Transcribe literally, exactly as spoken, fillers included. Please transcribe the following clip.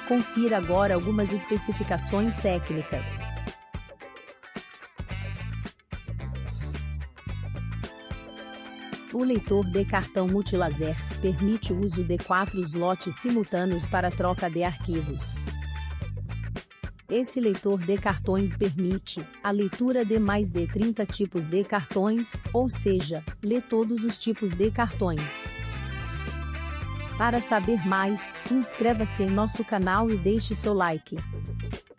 Confira agora algumas especificações técnicas. O leitor de cartão multilaser permite o uso de quatro slots simultâneos para troca de arquivos. Esse leitor de cartões permite a leitura de mais de trinta tipos de cartões, ou seja, lê todos os tipos de cartões. Para saber mais, inscreva-se em nosso canal e deixe seu like.